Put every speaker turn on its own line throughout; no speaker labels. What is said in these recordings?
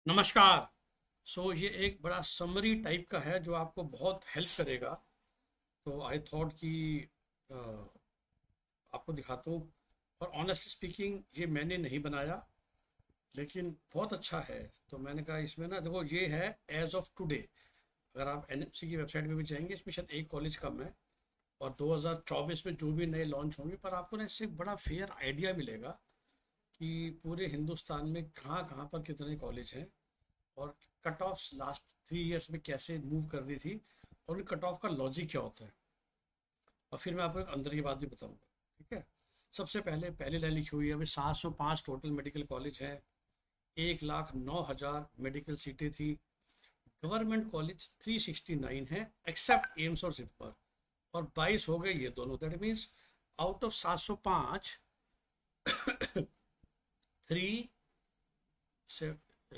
नमस्कार। ये एक बड़ा समरी टाइप का है जो आपको बहुत हेल्प करेगा। तो आई थॉट कि अ, आपको दिखाता हूँ। और ऑनेस्टली स्पीकिंग ये मैंने नहीं बनाया, लेकिन बहुत अच्छा है। तो मैंने कहा इसमें ना देखो, ये है एज ऑफ टुडे। अगर आप एनएमसी की वेबसाइट पे भी जाएंगे, इसमें शायद एक कॉलेज कम है। और 2024 में जो भी नए लॉन्च होंगे, पर आपको ना इससे एक बड़ा फेयर आइडिया मिलेगा कि पूरे हिंदुस्तान में कहाँ कहाँ पर कितने कॉलेज हैं, और कट ऑफ लास्ट 3 इयर्स में कैसे मूव कर रही थी, और उन कट ऑफ का लॉजिक क्या होता है। और फिर मैं आपको एक अंदर की बात भी बताऊंगा। ठीक है। सबसे पहले पहली लाइन लिखी हुई है, अभी 705 टोटल मेडिकल कॉलेज हैं। 1,09,000 मेडिकल सीटें थी। गवर्नमेंट कॉलेज 369 है, एक्सेप्ट एम्स और जिपमर। और 22 हो गए ये दोनों। दैट मीन्स आउट ऑफ 705, 3 से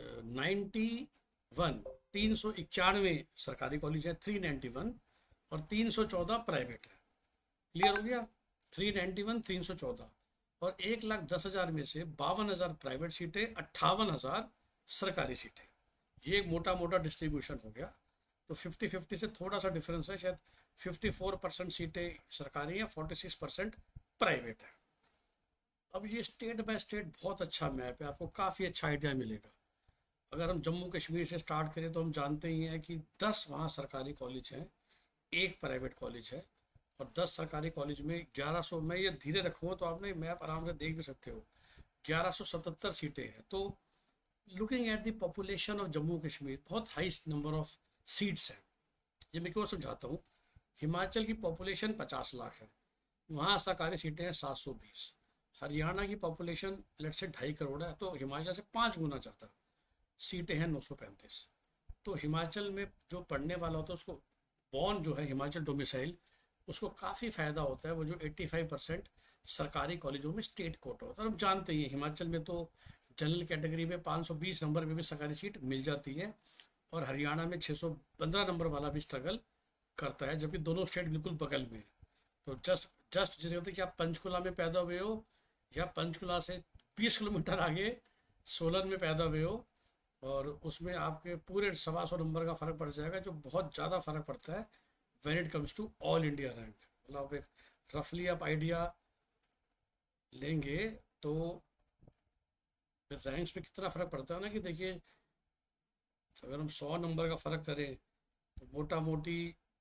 91, 391 सरकारी कॉलेज है, 391, और 314 प्राइवेट है। क्लियर हो गया। 391, 314, और 1,10,000 में से 52,000 प्राइवेट सीटें, 58,000 सरकारी सीटें। ये मोटा मोटा डिस्ट्रीब्यूशन हो गया। तो 50-50 से थोड़ा सा डिफरेंस है, शायद 54% सीटें सरकारी हैं, 46% प्राइवेट है। अब ये स्टेट बाय स्टेट बहुत अच्छा मैप है, आपको काफ़ी अच्छा आइडिया मिलेगा। अगर हम जम्मू कश्मीर से स्टार्ट करें तो हम जानते ही हैं कि 10 वहाँ सरकारी कॉलेज हैं, एक प्राइवेट कॉलेज है। और 10 सरकारी कॉलेज में 1100, मैं ये धीरे रखूँगा तो आपने मैप आराम से देख भी सकते हो, 1177 सीटें हैं। तो looking at the population of Jammu Kashmir, बहुत हाई नंबर ऑफ सीट्स हैं। ये मैं क्यों समझाता हूँ। हिमाचल की पॉपुलेशन 50 लाख है, वहाँ सरकारी सीटें हैं 720। हरियाणा की पॉपुलेशन लेट से 2.5 करोड़ है, तो हिमाचल से 5 गुना ज़्यादा। सीटें हैं 935। तो हिमाचल में जो पढ़ने वाला होता है उसको, बॉर्न जो है हिमाचल डोमिसाइल, उसको काफ़ी फ़ायदा होता है। वो जो 85% सरकारी कॉलेजों में स्टेट कोटा होता है। और हम जानते ही हैं हिमाचल में तो जनरल कैटेगरी में 520 नंबर में भी सरकारी सीट मिल जाती है, और हरियाणा में 615 नंबर वाला भी स्ट्रगल करता है, जबकि दोनों स्टेट बिल्कुल बगल में है। तो जस्ट जस्ट जैसे होता है कि आप पंचकुला में पैदा हुए हो, या पंचकुला से 20 किलोमीटर आगे सोलन में पैदा हुए हो, और उसमें आपके पूरे 125 नंबर का फ़र्क पड़ जाएगा, जो बहुत ज़्यादा फ़र्क पड़ता है when it comes to all India rank. मतलब आप एक रफली आप आइडिया लेंगे तो रैंक्स पे कितना फ़र्क पड़ता है ना, कि देखिए अगर हम 100 नंबर का फ़र्क करें तो मोटा मोटी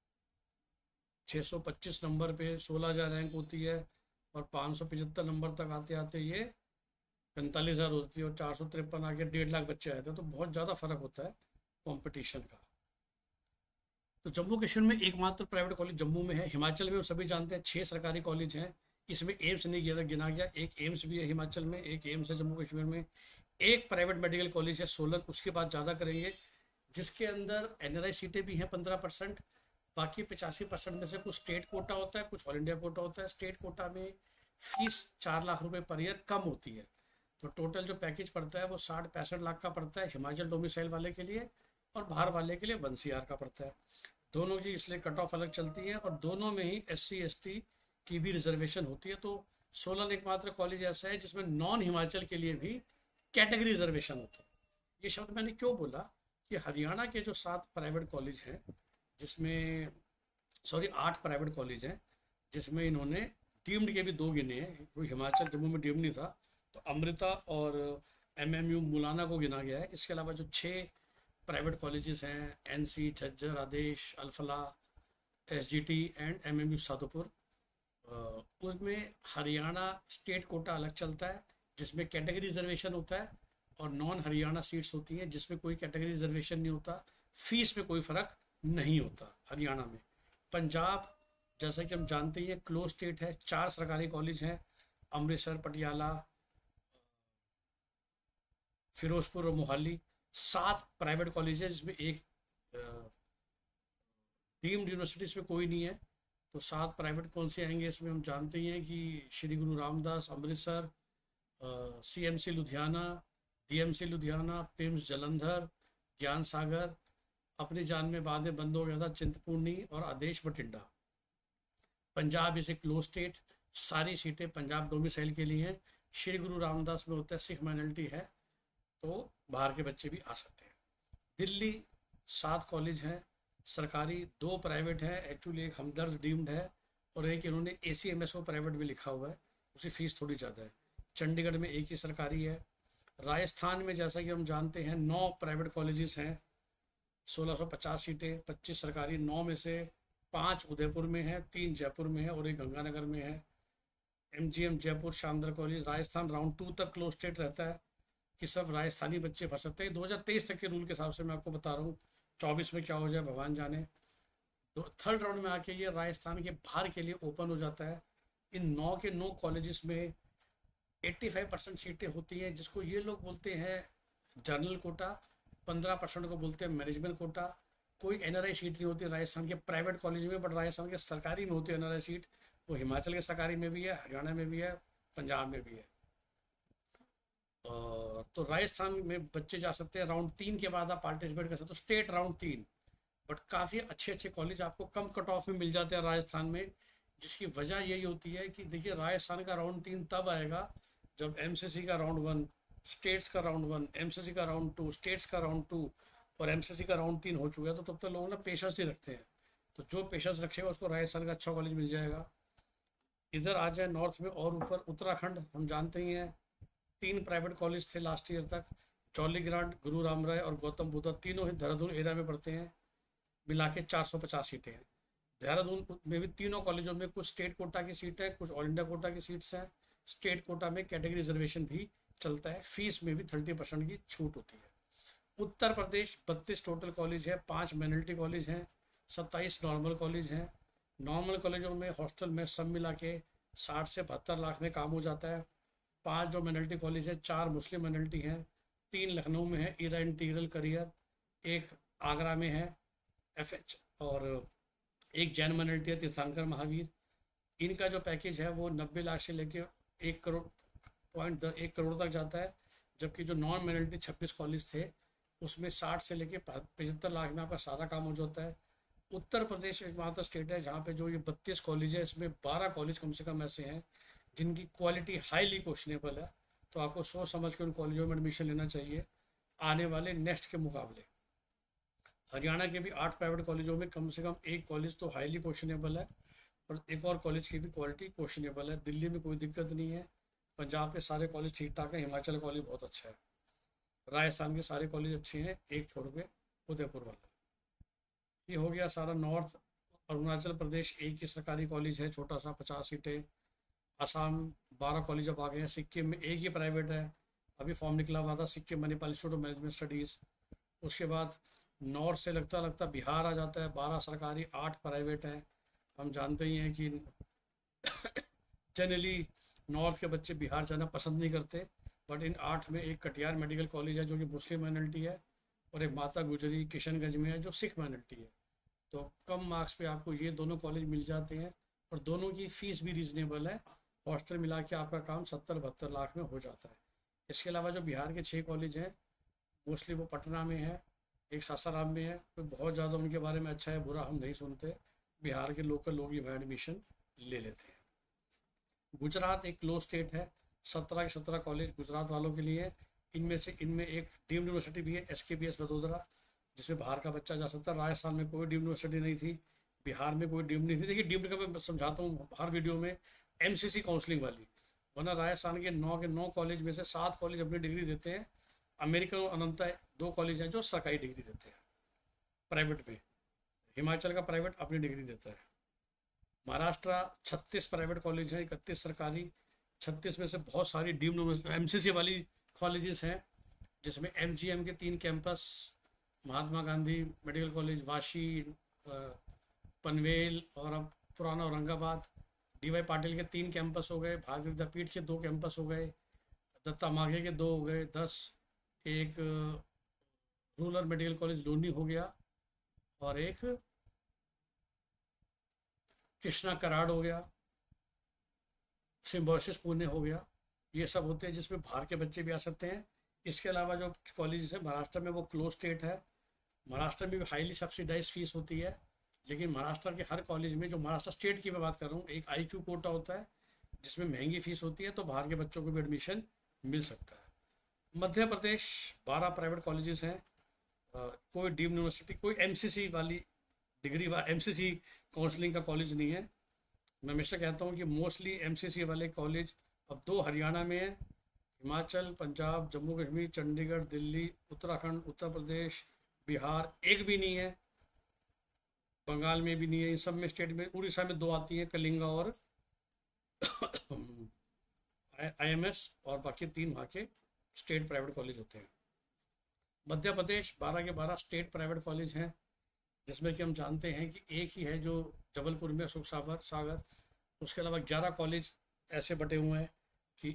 625 नंबर पे 16,000 रैंक होती है, और 575 नंबर तक आते आते ये 45,000 होती है, और 453 आके 1.5 लाख बच्चे आए थे। तो बहुत ज़्यादा फ़र्क होता है कंपटीशन का। तो जम्मू कश्मीर में एकमात्र प्राइवेट कॉलेज जम्मू में है। हिमाचल में हम सभी जानते हैं 6 सरकारी कॉलेज हैं। इसमें एम्स नहीं गिना गया। एक एम्स भी है हिमाचल में, एक एम्स है जम्मू कश्मीर में। एक प्राइवेट मेडिकल कॉलेज है सोलन, उसकी बात ज़्यादा करेंगे, जिसके अंदर एनआरआई सीटें भी हैं 15%। बाकी 85% में से कुछ स्टेट कोटा होता है, कुछ ऑल इंडिया कोटा होता है। स्टेट कोटा में फीस 4 लाख रुपए पर ईयर कम होती है। तो टोटल जो पैकेज पड़ता है वो 60-65 लाख का पड़ता है हिमाचल डोमिसाइल वाले के लिए, और बाहर वाले के लिए 1 CR का पड़ता है। दोनों की इसलिए कट ऑफ अलग चलती है, और दोनों में ही SC ST की भी रिजर्वेशन होती है। तो सोलन एकमात्र कॉलेज ऐसा है जिसमें नॉन हिमाचल के लिए भी कैटेगरी रिजर्वेशन होता है। ये शब्द मैंने क्यों बोला कि हरियाणा के जो 7 प्राइवेट कॉलेज हैं, जिसमें सॉरी 8 प्राइवेट कॉलेज हैं, जिसमें इन्होंने डीम्ड के भी 2 गिने हैं, क्योंकि हिमाचल जम्मू में डीम्ड नहीं था। तो अमृता और MMU मुलाना को गिना गया है। इसके अलावा जो 6 प्राइवेट कॉलेजेस हैं, NC, Jhajjar, Adesh, Alfalah, SGT and MMU Sadhupur, उसमें हरियाणा स्टेट कोटा अलग चलता है, जिसमें कैटेगरी रिजर्वेशन होता है, और नॉन हरियाणा सीट्स होती हैं जिसमें कोई कैटेगरी रिजर्वेशन नहीं होता। फीस में कोई फ़र्क नहीं होता हरियाणा में। पंजाब, जैसा कि हम जानते हैं, क्लोज स्टेट है। 4 सरकारी कॉलेज हैं, अमृतसर, पटियाला, फिरोजपुर और मोहाली। 7 प्राइवेट कॉलेज है, जिसमें एक डीम्ड यूनिवर्सिटीज़ में कोई नहीं है। तो 7 प्राइवेट कौन से आएंगे इसमें, हम जानते ही हैं कि Shri Guru Ramdas Amritsar, CMC Ludhiana, DMC Ludhiana, PIMS Jalandhar, Gyan Sagar, अपनी जान में बांधे बंद हो गया था चिंतपूर्णी, और Adesh Bathinda. Punjab is a close state, सारी सीटें पंजाब डोमिसाइल के लिए हैं। श्री गुरु रामदास में होता है, सिख माइनॉरिटी है, तो बाहर के बच्चे भी आ सकते हैं। दिल्ली 7 कॉलेज हैं सरकारी, 2 प्राइवेट हैं। एक्चुअली एक हमदर्द डीम्ड है और एक इन्होंने ACMSO प्राइवेट भी लिखा हुआ है, उसकी फ़ीस थोड़ी ज़्यादा है। चंडीगढ़ में एक ही सरकारी है। राजस्थान में जैसा कि हम जानते हैं 9 प्राइवेट कॉलेजेस हैं, 1650 सीटें, 25 सरकारी। 9 में से 5 उदयपुर में है, 3 जयपुर में है और एक गंगानगर में है। MGM जयपुर शानदार कॉलेज। राजस्थान राउंड 2 तक क्लोज स्टेट रहता है कि सब राजस्थानी बच्चे भर सकते हैं। 2023 तक के रूल के हिसाब से मैं आपको बता रहा हूँ, 24 में क्या हो जाए भगवान जाने। तो थर्ड राउंड में आके ये राजस्थान के बाहर के लिए ओपन हो जाता है। इन 9 के 9 कॉलेजेस में 85% सीटें होती हैं, जिसको ये लोग बोलते हैं जनरल कोटा, 15% को बोलते हैं मैनेजमेंट कोटा। कोई NRI सीट नहीं होती राजस्थान के प्राइवेट कॉलेज में, बट राजस्थान के सरकारी में होती है NRI सीट। वो हिमाचल के सरकारी में भी है, हरियाणा में भी है, पंजाब में भी है। और तो राजस्थान में बच्चे जा सकते हैं। राउंड 3 के बाद आप पार्टिसिपेट कर सकते हो, स्टेट राउंड 3। बट काफ़ी अच्छे अच्छे कॉलेज आपको कम कट ऑफ में मिल जाते हैं राजस्थान में, जिसकी वजह यही होती है कि देखिए राजस्थान का राउंड 3 तब आएगा जब MCC का राउंड 1, स्टेट्स का राउंड 1, MCC का राउंड 2, स्टेट्स का राउंड 2 और MCC का राउंड 3 हो चुका है। तो तब तक लोग ना पेशेंस नहीं रखते हैं, तो जो पेशेंस रखेगा उसको राजस्थान का अच्छा कॉलेज मिल जाएगा। इधर आ जाए नॉर्थ में और ऊपर, उत्तराखंड हम जानते ही हैं 3 प्राइवेट कॉलेज थे लास्ट ईयर तक, जॉलीग्रांट, गुरु राम राय और गौतम बुद्धा। तीनों ही देहरादून एरिया में पढ़ते हैं। मिला के 450 सीटें हैं। देहरादून में भी तीनों कॉलेजों में कुछ स्टेट कोटा की सीट है, कुछ ऑल इंडिया कोटा की सीट्स हैं। स्टेट कोटा में कैटेगरी रिजर्वेशन भी चलता है, फीस में भी 30% की छूट होती है। उत्तर प्रदेश 32 टोटल कॉलेज है, 5 माइनॉरिटी कॉलेज हैं, 27 नॉर्मल कॉलेज हैं। नॉर्मल कॉलेजों में हॉस्टल में सब मिला के 60 से 72 लाख में काम हो जाता है। 5 जो माइनॉरिटी कॉलेज है, 4 मुस्लिम माइनॉरिटी हैं, 3 लखनऊ में है ईरा इंटीग्रल करियर, 1 आगरा में है FH और एक जैन माइनॉरिटी है तीर्थंकर महावीर। इनका जो पैकेज है वो 90 लाख से लेके 1 करोड़ तक जाता है। जबकि जो नॉन माइनॉरिटी 26 कॉलेज थे उसमें 60 से लेके 75 लाख में आपका सारा काम हो जाता है। उत्तर प्रदेश एकमात्र स्टेट है जहाँ पे जो ये 32 कॉलेज है, इसमें 12 कॉलेज कम से कम ऐसे हैं जिनकी क्वालिटी हाईली क्वेश्चनेबल है। तो आपको सोच समझ के उन कॉलेजों में एडमिशन लेना चाहिए आने वाले नेक्स्ट के मुकाबले। हरियाणा के भी 8 प्राइवेट कॉलेजों में कम से कम 1 कॉलेज तो हाईली क्वेश्चनेबल है और एक और कॉलेज की भी क्वालिटी क्वेश्चनेबल है। दिल्ली में कोई दिक्कत नहीं है, पंजाब के सारे कॉलेज ठीक ठाक है, हिमाचल कॉलेज बहुत अच्छा है, राजस्थान के सारे कॉलेज अच्छे हैं, एक छोड़ के उदयपुर वाला। ये हो गया सारा नॉर्थ। अरुणाचल प्रदेश एक ही सरकारी कॉलेज है, छोटा सा, 50 सीटें। असम 12 कॉलेज अब आ गए हैं। सिक्किम में एक ही प्राइवेट है, अभी फॉर्म निकला हुआ था, Sikkim Manipal institute of management studies. उसके बाद नॉर्थ से लगता लगता बिहार आ जाता है, 12 सरकारी 8 प्राइवेट हैं। हम जानते ही हैं कि जनरली नॉर्थ के बच्चे बिहार जाना पसंद नहीं करते, बट इन 8 में एक कटिहार मेडिकल कॉलेज है जो कि मुस्लिम माइनॉरिटी है और एक माता गुजरी किशनगंज में है जो सिख माइनॉरिटी है। तो कम मार्क्स पे आपको ये दोनों कॉलेज मिल जाते हैं और दोनों की फ़ीस भी रीज़नेबल है। हॉस्टल मिला के आपका काम 70-72 लाख में हो जाता है। इसके अलावा जो बिहार के 6 कॉलेज हैं मोस्टली वो पटना में है, एक सासाराम में है। कोई बहुत ज़्यादा उनके बारे में अच्छा है बुरा हम नहीं सुनते, बिहार के लोकल लोग ही वहाँ एडमिशन ले लेते हैं। गुजरात एक क्लोज स्टेट है, 17 के 17 कॉलेज गुजरात वालों के लिए। इनमें एक डीम्ड यूनिवर्सिटी भी है, SKBS वडोदरा, जिसमें बाहर का बच्चा जा सकता है। राजस्थान में कोई डीम्ड यूनिवर्सिटी नहीं थी, बिहार में कोई डीम्ड नहीं थी। देखिए डीम्ड का मैं समझाता हूँ हर वीडियो में, MCC काउंसलिंग वाली, वरना राजस्थान के 9 के 9 कॉलेज में से 7 कॉलेज अपनी डिग्री देते हैं। अमेरिकन और अनंता 2 कॉलेज हैं जो सरकारी डिग्री देते हैं प्राइवेट में। हिमाचल का प्राइवेट अपनी डिग्री देता है। महाराष्ट्र 36 प्राइवेट कॉलेज हैं, 31 सरकारी। 36 में से बहुत सारी डीम्ड MCC वाली कॉलेजेस हैं, जिसमें MGM के 3 campus, Mahatma Gandhi medical college Vashi, Panvel और अब पुराना औरंगाबाद। DY पाटिल के 3 कैंपस हो गए, भारतीय विद्यापीठ के 2 कैंपस हो गए, दत्ता माघे के 2 हो गए, 10। एक रूरल मेडिकल कॉलेज लोनी हो गया और एक कृष्णा कराड़ हो गया, सिम्बोसिस पुणे हो गया। ये सब होते हैं जिसमें बाहर के बच्चे भी आ सकते हैं। इसके अलावा जो कॉलेज है महाराष्ट्र में वो क्लोज स्टेट है। महाराष्ट्र में भी हाईली सब्सिडाइज फीस होती है, लेकिन महाराष्ट्र के हर कॉलेज में, जो महाराष्ट्र स्टेट की मैं बात कर रहा हूँ, एक IQ कोटा होता है जिसमें महंगी फीस होती है, तो बाहर के बच्चों को भी एडमिशन मिल सकता है। मध्य प्रदेश 12 प्राइवेट कॉलेजेस हैं। कोई डीम्ड यूनिवर्सिटी, कोई एमसीसी वाली डिग्री व एमसीसी काउंसलिंग का कॉलेज नहीं है। मैं हमेशा कहता हूँ कि मोस्टली एमसीसी वाले कॉलेज अब 2 हरियाणा में है, हिमाचल, पंजाब, जम्मू कश्मीर, चंडीगढ़, दिल्ली, उत्तराखंड, उत्तर प्रदेश, बिहार एक भी नहीं है, बंगाल में भी नहीं है। इन सब में स्टेट में, उड़ीसा में 2 आती हैं, कलिंगा और आईएमएस, और बाकी 3 वहाँ के स्टेट प्राइवेट कॉलेज होते हैं। मध्य प्रदेश 12 के 12 स्टेट प्राइवेट कॉलेज हैं, जिसमें कि हम जानते हैं कि एक ही है जो जबलपुर में, सुख सागर। उसके अलावा 11 कॉलेज ऐसे बटे हुए हैं कि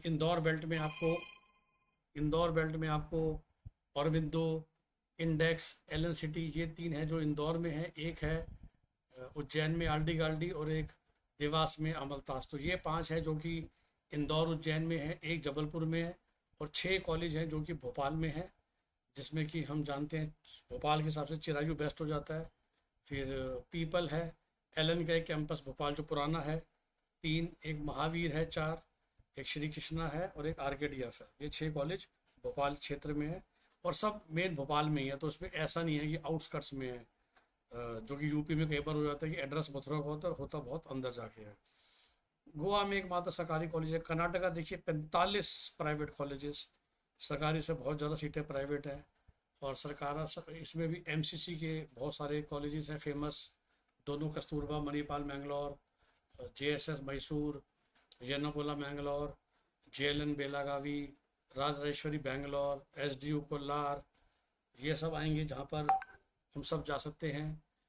इंदौर बेल्ट में आपको औरबिंदो, इंडेक्स, एलन सिटी, ये 3 है जो इंदौर में है। एक है उज्जैन में आल्डी गाल्डी, और एक देवास में अमलतास। तो ये 5 है जो कि इंदौर उज्जैन में है, एक जबलपुर में है, और 6 कॉलेज हैं जो कि भोपाल में है, जिसमें कि हम जानते हैं भोपाल के हिसाब से चिरायू बेस्ट हो जाता है। फिर पीपल है, एलन का एक कैंपस भोपाल जो पुराना है 3, एक महावीर है 4, एक श्री कृष्णा है, और एक आरकेडीएफ है। ये 6 कॉलेज भोपाल क्षेत्र में है, और सब मेन भोपाल में ही है। तो उसमें ऐसा नहीं है कि आउटस्कर्ट्स में है, जो कि यूपी में कई बार हो जाता है कि एड्रेस मथुरा का होता है और होता बहुत अंदर जाके है। गोवा में एकमात्र सरकारी कॉलेज है। कर्नाटका देखिए 45 प्राइवेट कॉलेजेस, सरकारी से बहुत ज़्यादा सीटें प्राइवेट हैं। और सरकार इसमें भी एमसीसी के बहुत सारे कॉलेजेस हैं फेमस, दोनों Kasturba Manipal Mangalore, JSS Mysore, Yenepoya Mangalore, JLN Belagavi, Rajarajeswari Bangalore, SDU Kolar, ये सब आएंगे जहाँ पर हम सब जा सकते हैं।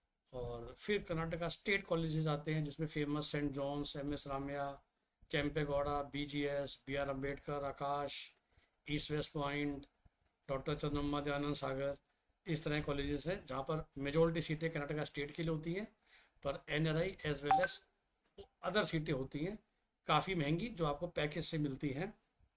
और फिर कर्नाटका स्टेट कॉलेजेस आते हैं, जिसमें famous St John's, MS Ramaiah, Kempegowda, BGS, BR Ambedkar, Akash, East West Point, doctor Chandramma Dayananda Sagar, इस तरह कॉलेजेस हैं जहाँ पर मेजोरिटी सीटें कर्नाटका स्टेट के लिए होती हैं, पर NRI as well as other सीटें होती हैं काफ़ी महंगी, जो आपको पैकेज से मिलती हैं।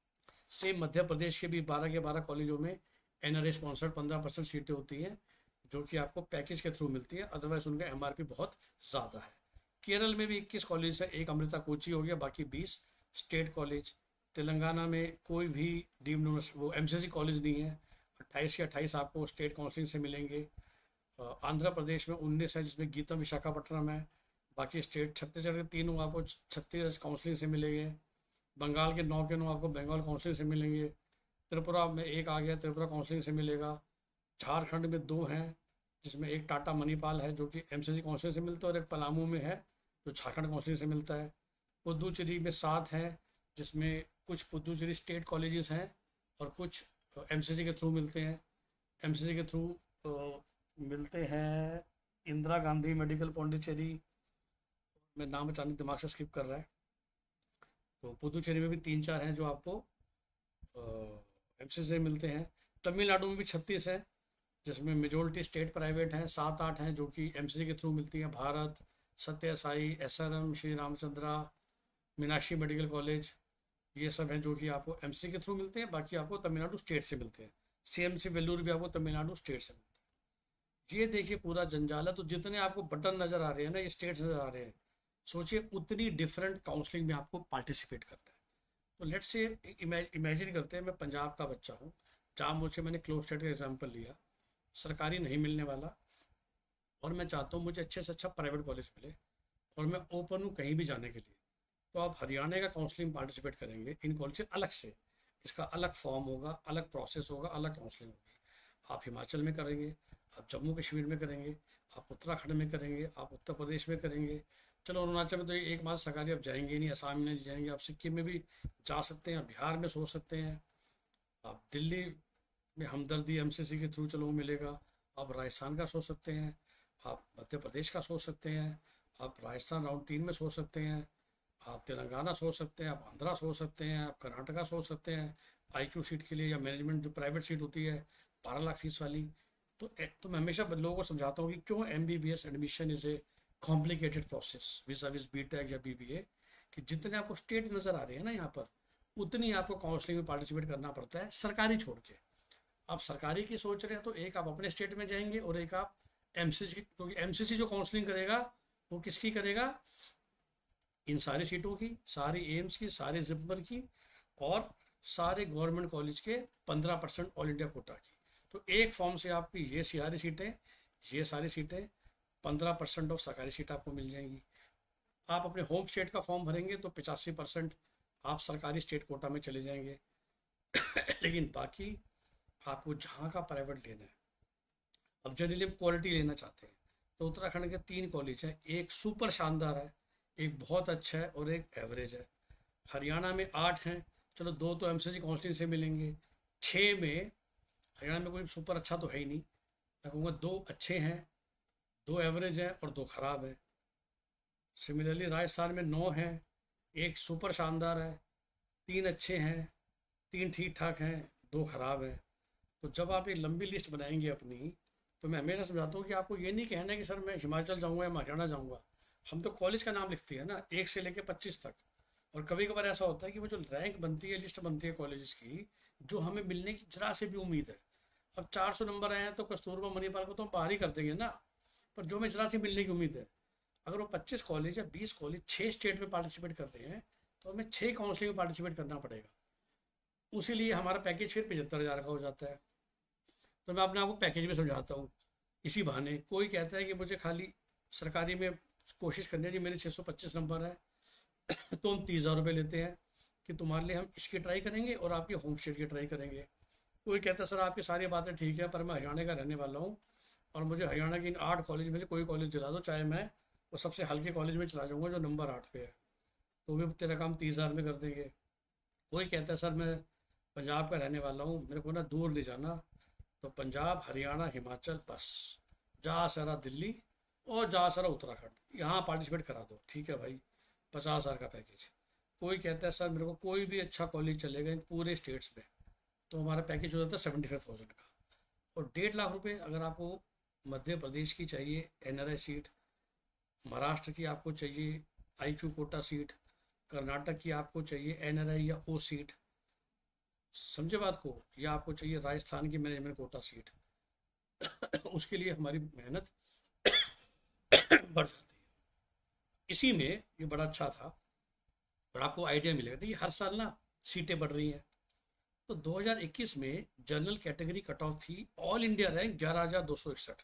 सेम मध्य प्रदेश के भी 12 के 12 कॉलेजों में एनआरआई स्पॉन्सर्ड 15% सीटें होती हैं, जो कि आपको पैकेज के थ्रू मिलती है, अदरवाइज उनका एमआरपी बहुत ज़्यादा है। केरल में भी 21 कॉलेज है, एक अमृता कोची हो गया, बाकी 20 स्टेट कॉलेज। तेलंगाना में कोई भी डीम्ड वो एमसीसी कॉलेज नहीं है, 28 के 28 आपको स्टेट काउंसलिंग से मिलेंगे। आंध्र प्रदेश में 19 है, जिसमें गीतम विशाखापट्टनम है। बाकी स्टेट छत्तीसगढ़ के 3 आपको छत्तीसगढ़ काउंसलिंग से मिलेंगे। बंगाल के 9 के 9 आपको बंगाल काउंसलिंग से मिलेंगे। त्रिपुरा में एक आ गया, त्रिपुरा काउंसलिंग से मिलेगा। झारखंड में 2 हैं, जिसमें एक टाटा मणिपाल है जो कि एमसीसी काउंसलिंग से मिलता है, और एक पलामू में है जो झारखंड काउंसलिंग से मिलता है। पुदुचेरी में 7 हैं, जिसमें कुछ पुदुचेरी स्टेट कॉलेजेस हैं और कुछ एमसीसी के थ्रू मिलते हैं। एमसीसी के थ्रू मिलते हैं इंदिरा गांधी मेडिकल पौंडीचेरी, में नाम अचानक दिमाग से स्किप कर रहा है। तो पुदुचेरी में भी 3-4 हैं जो आपको एमसीसी से मिलते हैं। तमिलनाडु में भी 36 है, जिसमें मेजोरिटी स्टेट प्राइवेट हैं, 7-8 हैं जो कि एमसीसी के थ्रू मिलती हैं। Bharath, Satya Sai, SRM, Shri Ramachandra, Meenakshi medical college, ये सब हैं जो कि आपको एमसीसी के थ्रू मिलते हैं। बाकी आपको तमिलनाडु स्टेट से मिलते हैं। सीएमसी वेल्लूर भी आपको तमिलनाडु स्टेट से मिलता है। ये देखिए पूरा जंजाल है। तो जितने आपको बटन नज़र आ रहे हैं ना, ये स्टेट्स नज़र आ रहे हैं, सोचिए उतनी डिफरेंट काउंसलिंग में आपको पार्टिसिपेट करना है। तो लेट्स से इमेजिन करते हैं मैं पंजाब का बच्चा हूँ, जहाँ मुझे मैंने क्लोज स्टेट का एग्जाम्पल लिया, सरकारी नहीं मिलने वाला, और मैं चाहता हूँ मुझे अच्छे से अच्छा प्राइवेट कॉलेज मिले, और मैं ओपन हूँ कहीं भी जाने के लिए। तो आप हरियाणा का काउंसलिंग पार्टिसिपेट करेंगे इन कॉलेज से अलग से, इसका अलग फॉर्म होगा, अलग प्रोसेस होगा, अलग काउंसलिंग होगी। आप हिमाचल में करेंगे, आप जम्मू कश्मीर में करेंगे, आप उत्तराखंड में करेंगे, आप उत्तर प्रदेश में करेंगे। चलो अरुणाचल में तो एक मात्र सरकारी आप जाएंगे ही नहीं, असम में नहीं जाएंगे, आप सिक्किम में भी जा सकते हैं, बिहार में सोच सकते हैं, आप दिल्ली में हमदर्दी एमसीसी के थ्रू चलो मिलेगा, आप राजस्थान का सोच सकते हैं, आप मध्य प्रदेश का सोच सकते हैं, आप राजस्थान राउंड 3 में सोच सकते हैं, आप तेलंगाना सोच सकते हैं, आप आंध्रा सोच सकते हैं, आप कर्नाटका सोच सकते हैं आईक्यू सीट के लिए, या मैनेजमेंट जो प्राइवेट सीट होती है 12 लाख फीस वाली। तो मैं हमेशा लोगों को समझाता हूँ कि क्यों MBBS admission is a complicated process vis-a-vis BTech या बीबीए, कि जितने आपको स्टेट नज़र आ रहे हैं ना यहाँ पर, उतनी आपको काउंसलिंग में पार्टिसिपेट करना पड़ता है सरकारी छोड़ के। आप सरकारी की सोच रहे हैं तो एक आप अपने स्टेट में जाएंगे, और एक आप एमसीसी, क्योंकि एमसीसी जो काउंसलिंग करेगा वो किसकी करेगा, इन सारी सीटों की, सारी एम्स की, सारी जिप्मर की, और सारे गवर्नमेंट कॉलेज के 15% ऑल इंडिया कोटा की। तो एक फॉर्म से आपकी ये सारी सीटें, ये सारी सीटें, 15% ऑफ सरकारी सीट आपको मिल जाएंगी। आप अपने होम स्टेट का फॉर्म भरेंगे तो 85% आप सरकारी स्टेट कोटा में चले जाएंगे। लेकिन बाकी आपको जहाँ का प्राइवेट लेना है, अब जनरली हम क्वालिटी लेना चाहते हैं, तो उत्तराखंड के 3 कॉलेज हैं, एक सुपर शानदार है, एक बहुत अच्छा है और एक एवरेज है। हरियाणा में 8 हैं, चलो 2 तो एमसीसी काउंसलिंग से मिलेंगे। 6 में हरियाणा में कोई सुपर अच्छा तो है ही नहीं, मैं कहूँगा 2 अच्छे हैं, 2 एवरेज हैं और 2 खराब हैं। सिमिलरली राजस्थान में 9 हैं, एक सुपर शानदार है, 3 अच्छे हैं, 3 ठीक ठाक हैं, 2 खराब हैं। तो जब आप एक लंबी लिस्ट बनाएंगे अपनी, तो मैं हमेशा समझाता हूँ कि आपको ये नहीं कहना है कि सर मैं हिमाचल जाऊँगा या हरियाणा जाऊँगा। हम तो कॉलेज का नाम लिखते हैं ना, 1 से लेकर 25 तक। और कभी कभार ऐसा होता है कि वो जो रैंक बनती है, लिस्ट बनती है कॉलेजेस की, जो हमें मिलने की जरा से भी उम्मीद है, अब 400 नंबर आए हैं तो कस्तूरबा मणिपाल को तो हम बाहर ही कर देंगे ना, पर जो हमें जरा सी मिलने की उम्मीद है, अगर वो 25 कॉलेज या 20 कॉलेज 6 स्टेट में पार्टिसिपेट कर रहे हैं, तो हमें 6 काउंसलिंग में पार्टिसिपेट करना पड़ेगा। उसी हमारा पैकेज फिर 75,000 का हो जाता है। तो मैं अपने आपको पैकेज में समझाता हूँ। इसी बहाने कोई कहता है कि मुझे खाली सरकारी में कोशिश करनी है जी, मेरे 625 नंबर है, तो हम 30,000 रुपये लेते हैं कि तुम्हारे लिए हम इसकी ट्राई करेंगे और आपकी होम स्टेट की ट्राई करेंगे। कोई कहता है सर आपकी सारी बातें ठीक है, पर मैं हरियाणा का रहने वाला हूँ और मुझे हरियाणा की इन 8 कॉलेज में से कोई कॉलेज दिला दो, चाहे मैं वो सबसे हल्के कॉलेज में चला जाऊँगा जो नंबर 8 पे है, तो भी तेरा काम 30,000 में कर देंगे। कोई कहता है सर मैं पंजाब का रहने वाला हूँ, मेरे को ना दूर नहीं जाना, तो पंजाब, हरियाणा, हिमाचल, बस जहाँ सारा दिल्ली और जहाँ सारा उत्तराखंड, यहाँ पार्टिसिपेट करा दो, ठीक है भाई, 50,000 का पैकेज। कोई कहता है सर मेरे को कोई भी अच्छा कॉलेज चलेगा इन पूरे स्टेट्स में, तो हमारा पैकेज हो जाता है 75,000 का। और 1.5 लाख रुपये अगर आपको मध्य प्रदेश की चाहिए NRI सीट, महाराष्ट्र की आपको चाहिए IQ कोटा सीट, कर्नाटक की आपको चाहिए NRI या O सीट, समझे बात को, या आपको चाहिए राजस्थान की मैनेजमेंट कोटा सीट, उसके लिए हमारी मेहनत बढ़ जाती है। इसी में ये बड़ा अच्छा था और आपको आइडिया मिलेगा। देखिए हर साल ना सीटें बढ़ रही हैं, तो 2021 में जनरल कैटेगरी कट ऑफ थी ऑल इंडिया रैंक 11,261,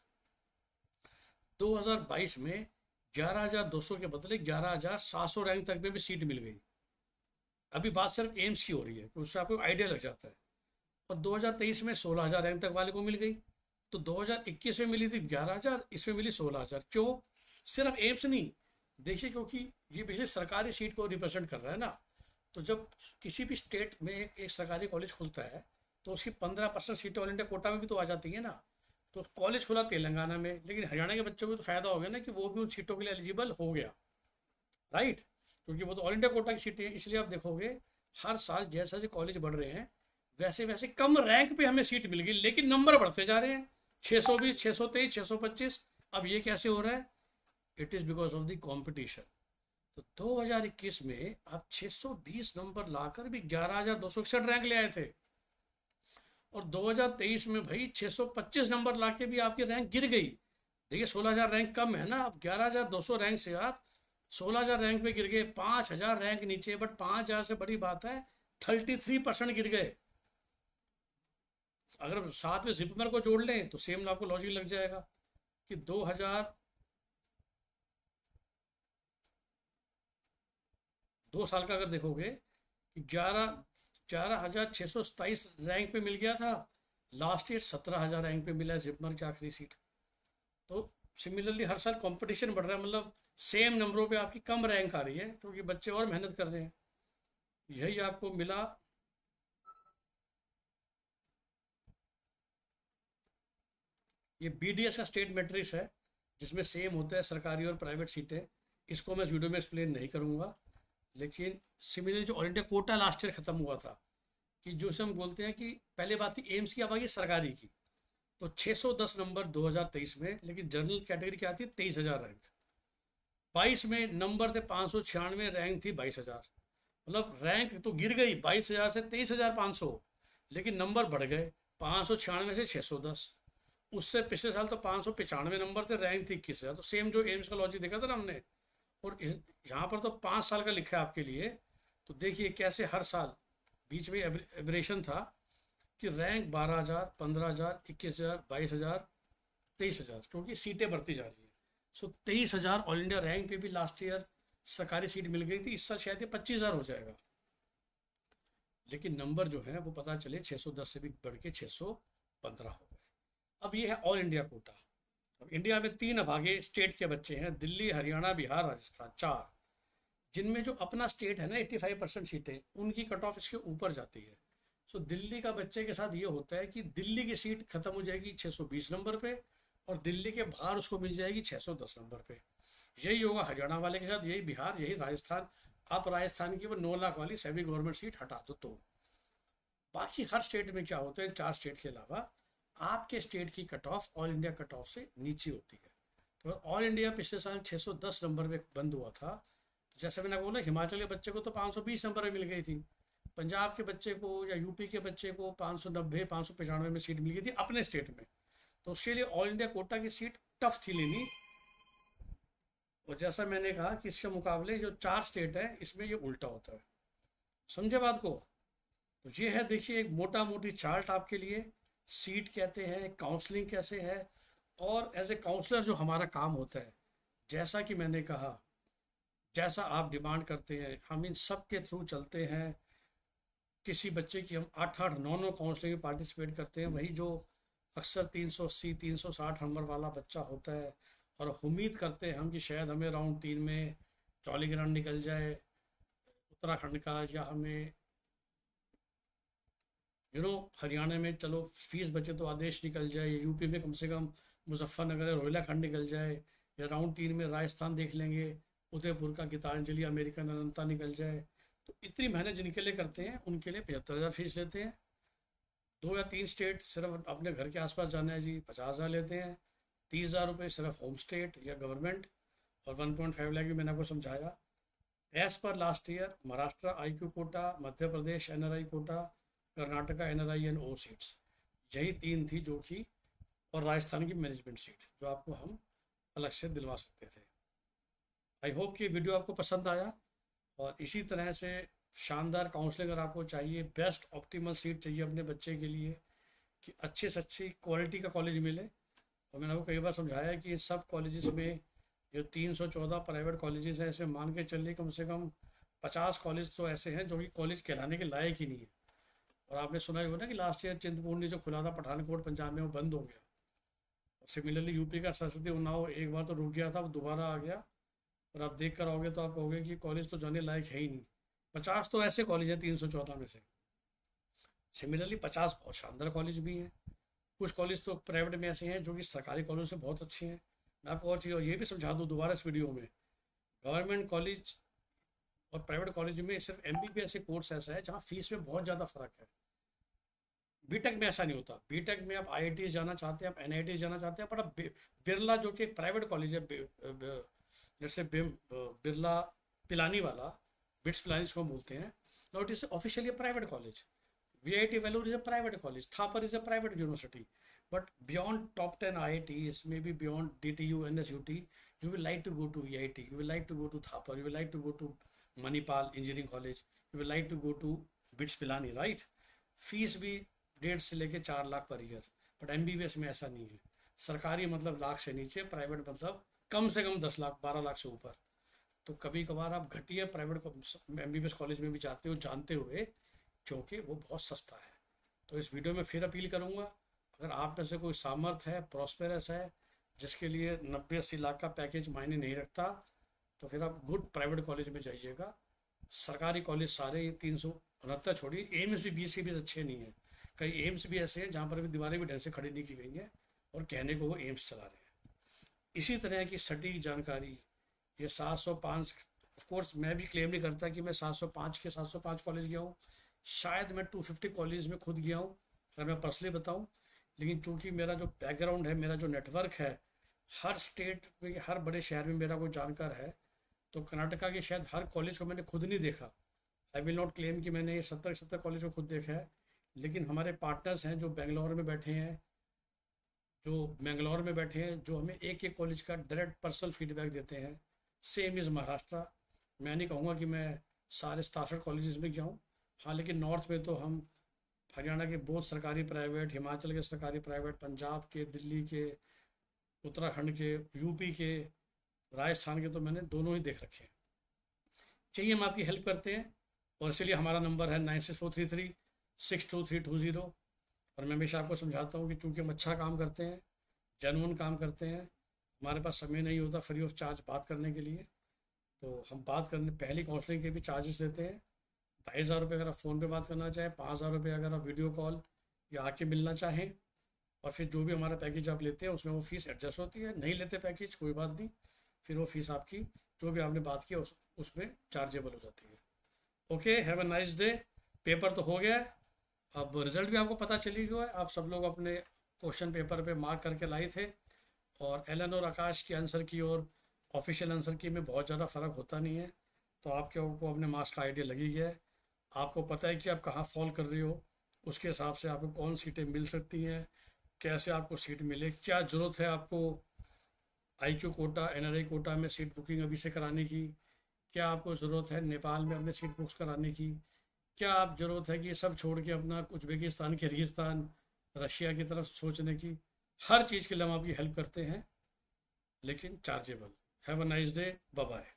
2022 में 11,200 के बदले 11,700 रैंक तक में भी सीट मिल गई। अभी बात सिर्फ एम्स की हो रही है, तो उससे आपको आइडिया लग जाता है। और 2023 में 16,000 रैंक तक वाले को मिल गई, तो 2021 में मिली थी 11,000, इसमें मिली 16,000। क्यों? सिर्फ एम्स नहीं, देखिए क्योंकि ये बेसिक सरकारी सीट को रिप्रेजेंट कर रहा है ना, तो जब किसी भी स्टेट में एक सरकारी कॉलेज खुलता है तो उसकी 15% सीटें ऑल इंडिया कोटा में भी तो आ जाती है ना। तो कॉलेज खुला तेलंगाना में, लेकिन हरियाणा के बच्चों को तो फायदा हो गया ना कि वो भी उन सीटों के लिए एलिजिबल हो गया, राइट, क्योंकि वो तो ऑल इंडिया कोटा की सीटें हैं। इसलिए आप देखोगे हर साल जैसे जैसे कॉलेज बढ़ रहे हैं वैसे वैसे कम रैंक पे हमें सीट मिल गई, लेकिन नंबर बढ़ते जा रहे हैं, 620, 623, 625। अब ये कैसे हो रहा है? It is because of the competition. तो 2021 में आप 620 नंबर लाकर भी 11,261 रैंक ले आए थे, और 2023 में भाई 625 नंबर लाके भी आपकी रैंक गिर गई। देखिए 16,000 रैंक कम है ना, अब 11,200 रैंक से आप 16,000 रैंक पे गिर गए, 5,000 रैंक नीचे। बट 5,000 से बड़ी बात है 33% गिर गए। अगर साथ में जिपमर को जोड़ लें तो सेम आपको लॉजिक लग जाएगा कि 2 साल का अगर देखोगे कि 11,627 रैंक पे मिल गया था, लास्ट ईयर 17,000 रैंक पे मिला है जिपमर की आखिरी सीट। तो सिमिलरली हर साल कंपटीशन बढ़ रहा है, मतलब सेम नंबरों पे आपकी कम रैंक आ रही है क्योंकि बच्चे और मेहनत कर रहे हैं। यही आपको मिला ये BDS का स्टेट मैट्रिक्स है, जिसमें सेम होता है सरकारी और प्राइवेट सीटें। इसको मैं वीडियो में एक्सप्लेन नहीं करूँगा, लेकिन सिमिलरली जो all India quota last year ख़त्म हुआ था, कि जो से हम बोलते हैं कि पहले बात थी एम्स की, अब आ गई सरकारी की, तो 610 नंबर 2023 में, लेकिन जनरल कैटेगरी क्या थी 23,000 रैंक। 22 में नंबर थे 596, रैंक थी 22,000। मतलब रैंक तो गिर गई 22,000 से 23,500, लेकिन नंबर बढ़ गए 596 से 610। उससे पिछले साल तो 595 नंबर थे, रैंक थी 21,000। तो सेम जो एम्स का लॉजिक देखा था ना हमने, और यहाँ पर तो 5 साल का लिखा है आपके लिए। तो देखिए कैसे हर साल बीच में एबरेशन था कि रैंक 12,000, 15,000, 21,000, 22,000, 23,000, क्योंकि सीटें बढ़ती जा रही हैं। सो 23,000 ऑल इंडिया रैंक पे भी लास्ट ईयर सरकारी सीट मिल गई थी। इस साल शायद ये 25,000 हो जाएगा, लेकिन नंबर जो है वो पता चले 610 से भी बढ़ के 615 हो गए। अब ये है ऑल इंडिया कोटा। अब इंडिया में 3 अभागे स्टेट के बच्चे हैं, दिल्ली, हरियाणा, बिहार, राजस्थान, 4, जिनमें जो अपना स्टेट है ना 85% सीटें उनकी कट ऑफ इसके ऊपर जाती है। सो दिल्ली का बच्चे के साथ ये होता है कि दिल्ली की सीट खत्म हो जाएगी 620 नंबर पे, और दिल्ली के बाहर उसको मिल जाएगी 610 नंबर पे। यही होगा हरियाणा वाले के साथ, यही बिहार, यही राजस्थान। आप राजस्थान की वो 9 लाख वाली सेमी गवर्नमेंट सीट हटा दो तो बाकी हर स्टेट में क्या होता है, 4 स्टेट के अलावा आपके स्टेट की cut off all India cut off से नीचे होती है। तो ऑल इंडिया पिछले साल 610 नंबर में बंद हुआ था, तो जैसे मैंने बोला हिमाचल के बच्चे को तो 520 नंबर में मिल गई थी, पंजाब के बच्चे को या यूपी के बच्चे को 590, 595 में सीट मिल गई थी अपने स्टेट में। तो उसके लिए ऑल इंडिया कोटा की सीट टफ थी लेनी। और जैसा मैंने कहा कि इसके मुकाबले जो 4 स्टेट है इसमें ये उल्टा होता है। समझे बात को? तो ये है, देखिए एक मोटा मोटी चार्ट आपके लिए, सीट कहते हैं, काउंसलिंग कैसे है, और एज ए काउंसलर जो हमारा काम होता है, जैसा कि मैंने कहा, जैसा आप डिमांड करते हैं हम इन सब के थ्रू चलते हैं। किसी बच्चे की हम 8-8, 9-9 काउंसलिंग में पार्टिसिपेट करते हैं, वही जो अक्सर 380, 360 नंबर वाला बच्चा होता है, और उम्मीद करते हैं हम कि शायद हमें राउंड 3 में जॉलीग्रांट निकल जाए उत्तराखंड का, या हमें हरियाणा में चलो फीस बचे तो आदेश निकल जाए, या यूपी में कम से कम मुजफ्फरनगर या रोहिलाखंड निकल जाए, या राउंड 3 में राजस्थान देख लेंगे, उदयपुर का गीतांजलि, अमेरिकन अनंता निकल जाए। तो इतनी मेहनत जिनके लिए करते हैं उनके लिए 75,000 फीस लेते हैं। 2 या 3 स्टेट सिर्फ अपने घर के आसपास जाना है जी, 50,000 लेते हैं। 30,000 रुपये सिर्फ होम स्टेट या गवर्नमेंट, और 1.5 लाख भी मैंने आपको समझाया। एज पर last year Maharashtra IQ quota, Madhya Pradesh NRI quota, Karnataka NRI and O seats, यही 3 थी जो कि, और राजस्थान की मैनेजमेंट सीट जो आपको हम अलग से दिलवा सकते थे। आई होप कि वीडियो आपको पसंद आया, और इसी तरह से शानदार काउंसलिंग अगर आपको चाहिए, बेस्ट ऑप्टिमल सीट चाहिए अपने बच्चे के लिए कि अच्छे से अच्छी क्वालिटी का कॉलेज मिले। और मैंने आपको कई बार समझाया कि सब कॉलेजेस में जो 314 प्राइवेट कॉलेजेस हैं, ऐसे मान के चलिए कम से कम 50 कॉलेज तो ऐसे हैं जो कि कॉलेज कहलाने के लायक ही नहीं है। और आपने सुना ही होगा ना कि लास्ट ईयर चिंतपूर्णी जो खुला था पठानकोट पंजाब में, वो बंद हो गया। सिमिलरली यूपी का सरस्वती उन्नाव एक बार तो रुक गया था, वो दोबारा आ गया, और आप देख कर आओगे तो आप कहोगे कि कॉलेज तो जाने लायक है ही नहीं। 50 तो ऐसे कॉलेज हैं 314 में से। सिमिलरली 50 बहुत शानदार कॉलेज भी हैं। कुछ कॉलेज तो प्राइवेट में ऐसे हैं जो कि सरकारी कॉलेज से बहुत अच्छे हैं। मैं आपको और चीज़ और ये भी समझा दूँ दोबारा इस वीडियो में, गवर्नमेंट कॉलेज और प्राइवेट कॉलेज में सिर्फ MBBS कोर्स ऐसा है जहाँ फीस में बहुत ज़्यादा फर्क है। बीटेक में ऐसा नहीं होता। बीटेक में आप IIT जाना चाहते हैं, आप NIT जाना चाहते हैं, पर अब बिरला जो कि एक प्राइवेट कॉलेज है, जैसे बिरला पिलानी वाला, बिट्स पिलानी इसको बोलते हैं, not is officially private college. VIT Vellore is a private college, Thapar is a private university, but beyond top 10 IITs, maybe beyond DTU, NSUT, you will like to go to VIT, you will like to go to Thapar, you will like to go to Manipal Engineering College, you will like to go to BITS Pilani, right? Fees भी 1.5 से लेके 4 lakh per year, but MBBS में ऐसा नहीं है। सरकारी मतलब लाख से नीचे, प्राइवेट मतलब कम से कम 10 लाख 12 लाख से ऊपर। तो कभी कभार आप घटिया प्राइवेट MBBS कॉलेज में भी जाते हो जानते हुए, क्योंकि वो बहुत सस्ता है। तो इस वीडियो में फिर अपील करूंगा, अगर आप में से कोई सामर्थ है, प्रॉस्पेरस है, जिसके लिए 90-80 लाख का पैकेज मायने नहीं रखता, तो फिर आप गुड प्राइवेट कॉलेज में जाइएगा। सरकारी कॉलेज सारे 369 छोड़िए, एम्स भी 20 के 20 अच्छे नहीं हैं। कई एम्स भी ऐसे हैं जहाँ पर भी दीवारें भी ढंग से खड़ी नहीं की गई हैं, और कहने को वो एम्स चला रहे हैं। इसी तरह की सटीक जानकारी, ये 705, ऑफ कोर्स मैं भी क्लेम नहीं करता कि मैं 705 के 705 कॉलेज गया हूँ, शायद मैं 250 कॉलेज में खुद गया हूँ अगर मैं पर्सनली बताऊँ। लेकिन चूंकि मेरा जो बैकग्राउंड है, मेरा जो नेटवर्क है, हर स्टेट में, हर बड़े शहर में मेरा कोई जानकार है, तो कर्नाटका के शायद हर कॉलेज को मैंने खुद नहीं देखा। आई विल नॉट क्लेम कि मैंने 70 कॉलेज को खुद देखा है, लेकिन हमारे पार्टनर्स हैं जो बेंगलोर में बैठे हैं, जो हमें एक एक कॉलेज का डायरेक्ट पर्सनल फीडबैक देते हैं। Same is Maharashtra. मैं नहीं कहूँगा कि मैं सारे 67 कॉलेजेस में गया हूँ, हाँ, लेकिन नॉर्थ में तो हम हरियाणा के बहुत सरकारी प्राइवेट, हिमाचल के सरकारी प्राइवेट, पंजाब के, दिल्ली के, उत्तराखंड के, यूपी के, राजस्थान के, तो मैंने दोनों ही देख रखे हैं। चाहिए हम आपकी हेल्प करते हैं, और इसलिए हमारा नंबर है 9643362320। और मैं हमेशा आपको समझाता हूँ कि चूँकि हम अच्छा काम करते हैं, जेन्युइन काम करते हैं, हमारे पास समय नहीं होता फ्री ऑफ चार्ज बात करने के लिए, तो हम बात करने पहली काउंसलिंग के भी चार्जेस लेते हैं। 2,500 अगर आप फ़ोन पे बात करना चाहें, 5,000 अगर आप वीडियो कॉल या आके मिलना चाहें, और फिर जो भी हमारा पैकेज आप लेते हैं उसमें वो फ़ीस एडजस्ट होती है। नहीं लेते पैकेज, कोई बात नहीं, फिर वो फ़ीस आपकी जो भी आपने बात किया उसमें चार्जेबल हो जाती है। Okay, have a nice day. Paper तो हो गया है, अब रिजल्ट भी आपको पता चली गया है। आप सब लोग अपने क्वेश्चन पेपर पे मार्क करके लाए थे, और एलन और आकाश के आंसर की और ऑफिशियल आंसर की में बहुत ज़्यादा फ़र्क होता नहीं है, तो आपको अपने मार्क्स का आइडिया लगी गया है। आपको पता है कि आप कहाँ फॉल कर रहे हो, उसके हिसाब से आपको कौन सीटें मिल सकती हैं, कैसे आपको सीट मिले, क्या ज़रूरत है आपको IQ कोटा, NRI कोटा में सीट बुकिंग अभी से कराने की, क्या आपको ज़रूरत है नेपाल में अपने सीट बुक्स कराने की, क्या आप ज़रूरत है कि सब छोड़ के अपना उज्बेकिस्तान, किर्गिस्तान, रशिया की तरफ सोचने की। हर चीज़ के लिए हम आपकी हेल्प करते हैं, लेकिन chargeable. Have a nice day, bye bye.